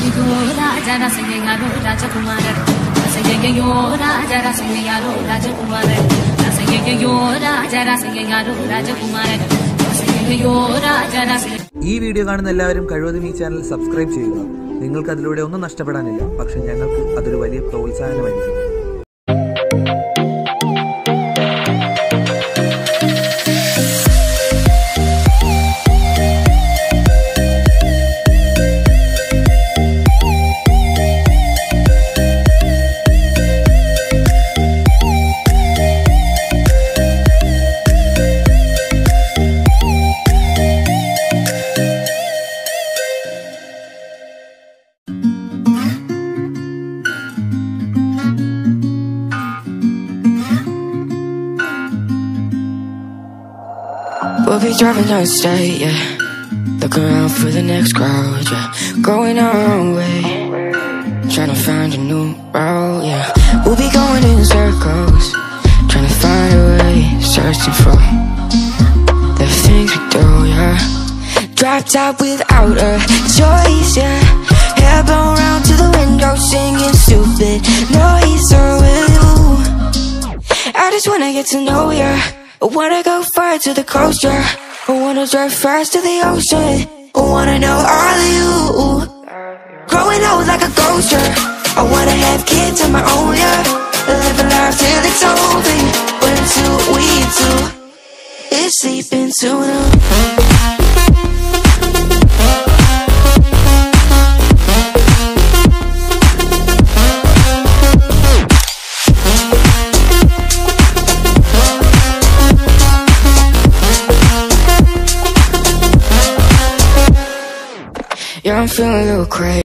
ഈ വീഡിയോ കാണുന്ന എല്ലാവരും കഴിവതും ഈ ചാനൽ സബ്സ്ക്രൈബ് ചെയ്യുക. നിങ്ങൾക്ക് അതിലൂടെ ഒന്നും നഷ്ടപ്പെടാനില്ല, പക്ഷെ ഞങ്ങൾക്ക് അതൊരു വലിയ പ്രോത്സാഹനമായിരിക്കും. We'll be driving down the state, yeah. Look around for the next crowd, yeah. Going our own way, trying to find a new route, yeah. We'll be going in circles, trying to find a way, searching for the things we do, yeah. Dropped out without a choice, yeah. Hair blown round to the window, singing stupid noise with you. I just wanna get to know ya. I wanna go far to the coast, yeah. I wanna drive fast to the ocean. I wanna know all of you. Growing old like a ghost, yeah. I wanna have kids of my own, yeah. Live a life till it's over. But until we do, it's sleeping sooner. Yeah, I'm feeling a little crazy.